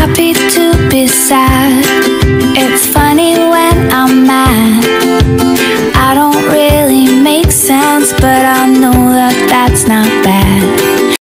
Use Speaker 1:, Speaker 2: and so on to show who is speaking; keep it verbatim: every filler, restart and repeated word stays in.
Speaker 1: happy to be sad. It's funny when I'm mad. I don't really make sense, but I know that that's not bad.